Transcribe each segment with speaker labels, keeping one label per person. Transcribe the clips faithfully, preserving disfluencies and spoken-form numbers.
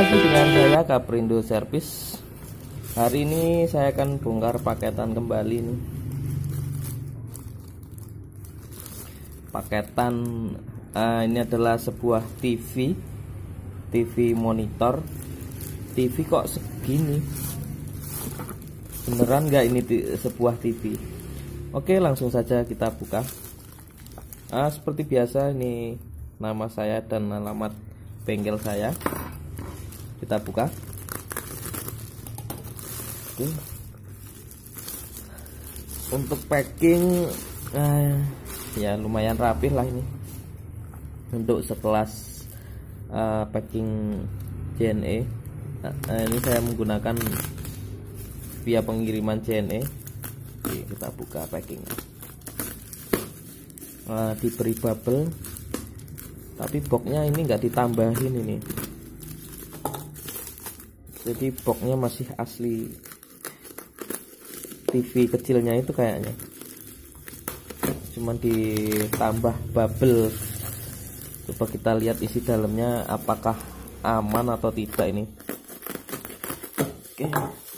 Speaker 1: masih dengan saya Kaprindo Service. Hari ini saya akan bongkar paketan kembali nih. Paketan uh, ini adalah sebuah T V, T V monitor. T V kok segini? Beneran nggak ini sebuah T V? Oke, langsung saja kita buka. Ah, seperti biasa ini nama saya dan alamat bengkel saya. Kita buka. Oke. Untuk packing eh, ya lumayan rapih lah ini. Untuk sekelas uh, packing J N E. Nah, ini saya menggunakan via pengiriman J N E. Oke, kita buka packingnya. Uh, diberi bubble, tapi boxnya ini enggak ditambahin ini. Jadi boxnya masih asli T V kecilnya itu kayaknya, cuman ditambah bubble. Coba kita lihat isi dalamnya apakah aman atau tidak ini. Oke.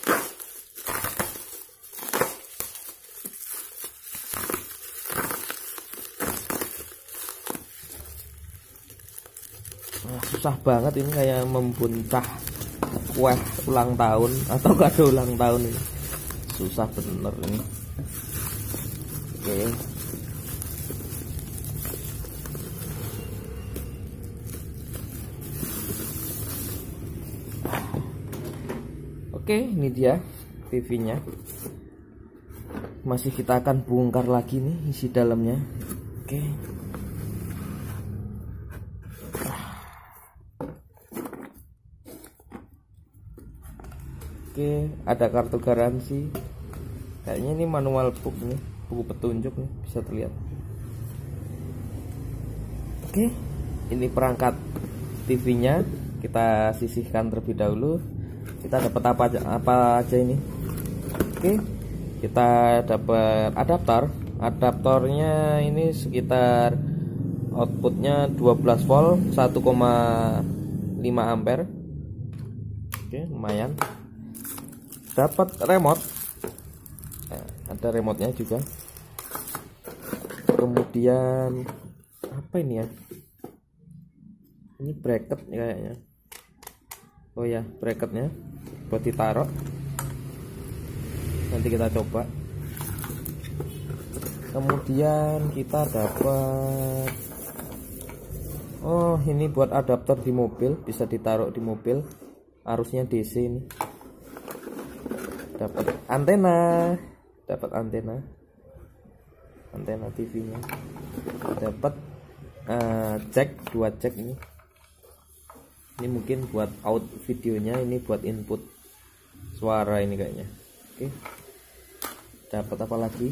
Speaker 1: Nah, susah banget ini, kayak membuncah kue ulang tahun atau kado ulang tahun ini. Susah bener ini. Oke. Oke, ini dia T V-nya. Masih kita akan bongkar lagi nih isi dalamnya. Oke. Oke, ada kartu garansi. Kayaknya ini manual book nih, buku petunjuk nih, bisa terlihat. Oke, ini perangkat T V-nya. Kita sisihkan terlebih dahulu. Kita dapat apa aja, apa aja ini? Oke, kita dapat adaptor. Adaptornya ini sekitar outputnya dua belas volt, satu koma lima ampere. Oke, lumayan. Dapat remote, nah, ada remote-nya juga. Kemudian apa ini ya? Ini bracket kayaknya. Oh ya, bracketnya buat ditaruh. Nanti kita coba. Kemudian kita dapat, oh ini buat adaptor di mobil, bisa ditaruh di mobil. Arusnya D C ini. Dapat antena, dapat antena, antena T V-nya. Dapat uh, jack, dua jack ini. Ini mungkin buat out videonya, ini buat input suara ini kayaknya. Oke. Dapat apa lagi?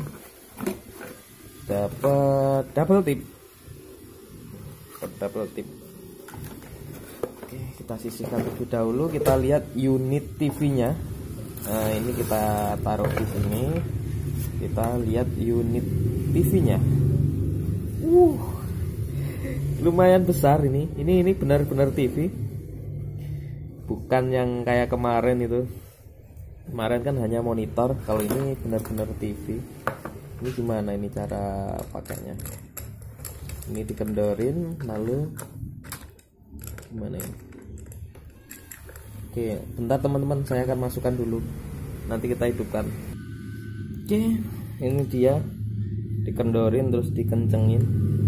Speaker 1: Dapat double tip. Dapat double tip. Oke, kita sisihkan terlebih dahulu. Kita lihat unit T V-nya. Nah, ini kita taruh di sini. Kita lihat unit T V-nya. Uh, lumayan besar ini. Ini ini benar-benar T V. Bukan yang kayak kemarin itu. Kemarin kan hanya monitor. Kalau ini benar-benar T V. Ini gimana ini cara pakainya? Ini dikendorin, lalu gimana ini? Oke, bentar teman-teman, saya akan masukkan dulu. Nanti kita hidupkan. Oke, ini dia. Dikendorin terus dikencengin.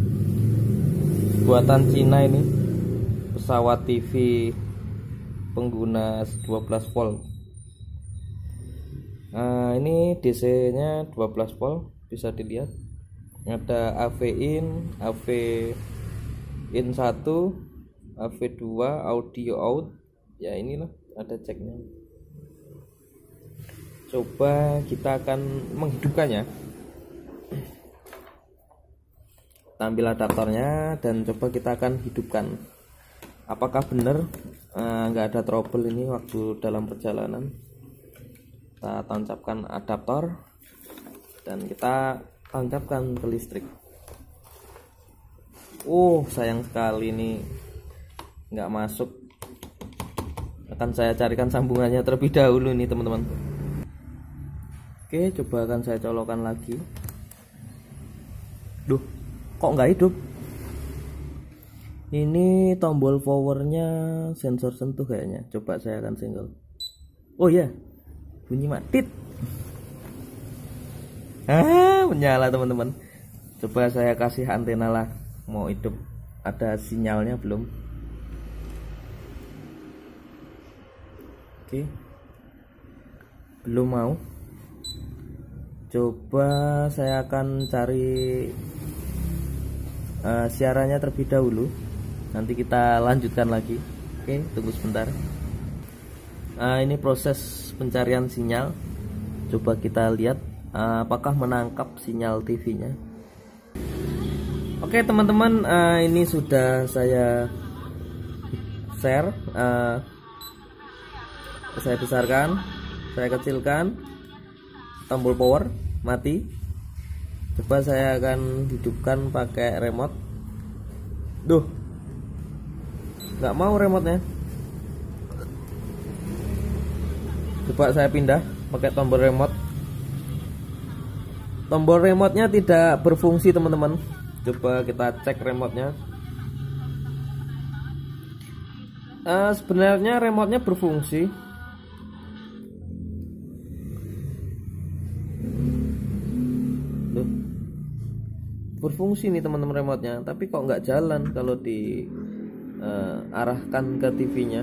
Speaker 1: Buatan Cina ini. Pesawat T V pengguna dua belas volt. Nah, ini D C-nya dua belas volt, bisa dilihat. Ada A V in, A V in satu, A V dua, audio out. Ya inilah, ada ceknya. Coba kita akan menghidupkannya. Ambil adaptornya dan coba kita akan hidupkan. Apakah benar nggak uh, ada trouble ini waktu dalam perjalanan? Kita tancapkan adaptor dan kita tancapkan ke listrik. Oh, sayang sekali ini nggak masuk. Akan saya carikan sambungannya terlebih dahulu nih teman-teman. Oke, coba akan saya colokkan lagi. Duh, kok nggak hidup? Ini tombol powernya sensor sentuh kayaknya. Coba saya akan single. Oh ya, bunyi matit. Ah, menyala teman-teman. Coba saya kasih antena lah, mau hidup. Ada sinyalnya belum? Oke, belum mau. Coba saya akan cari uh, siarannya terlebih dahulu. Nanti kita lanjutkan lagi. Oke, tunggu sebentar. Uh, ini proses pencarian sinyal. Coba kita lihat uh, apakah menangkap sinyal T V-nya. Oke teman-teman, uh, ini sudah saya share. Uh, saya besarkan, saya kecilkan, tombol power mati. Coba saya akan hidupkan pakai remote. Duh, nggak mau remote-nya. Coba saya pindah pakai tombol remote. Tombol remote-nya tidak berfungsi teman-teman. Coba kita cek remote-nya. Uh, sebenarnya remote-nya berfungsi. Berfungsi nih teman-teman remote-nya, tapi kok nggak jalan kalau diarahkan uh, ke T V-nya.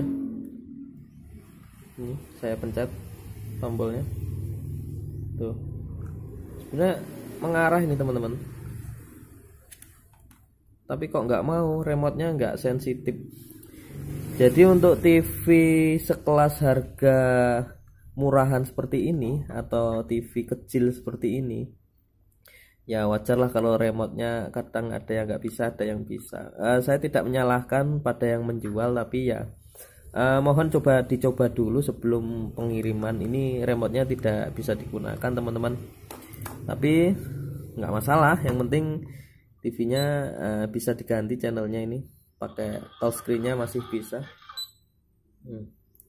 Speaker 1: Ini saya pencet tombolnya, tuh sebenarnya mengarah ini teman-teman, tapi kok nggak mau, remote-nya nggak sensitif. Jadi untuk T V sekelas harga murahan seperti ini atau T V kecil seperti ini, ya wajarlah kalau remote-nya kadang ada yang nggak bisa, ada yang bisa. Uh, saya tidak menyalahkan pada yang menjual, tapi ya uh, mohon coba dicoba dulu sebelum pengiriman. Ini remote-nya tidak bisa digunakan teman-teman, tapi nggak masalah. Yang penting T V-nya uh, bisa diganti channelnya, ini pakai touchscreen-nya masih bisa. Hmm.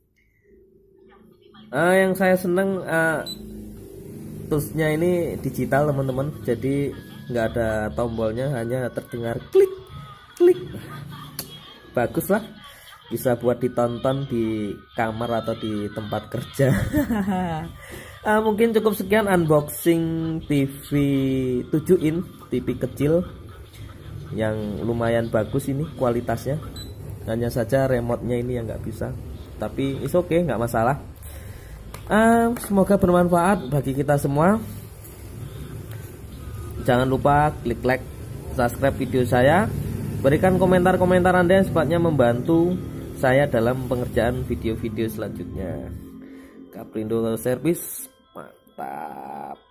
Speaker 1: Uh, yang saya seneng uh, toolsnya ini digital teman-teman, jadi nggak ada tombolnya, hanya terdengar klik klik. Bagus lah, bisa buat ditonton di kamar atau di tempat kerja. uh, mungkin cukup sekian unboxing T V tujuh in, T V kecil yang lumayan bagus ini kualitasnya. Hanya saja remote-nya ini yang nggak bisa, tapi is oke, okay, nggak masalah. Uh, semoga bermanfaat bagi kita semua. Jangan lupa klik like, subscribe video saya, berikan komentar-komentar Anda yang sepatnya membantu saya dalam pengerjaan video-video selanjutnya. Kaprindo Service, mantap.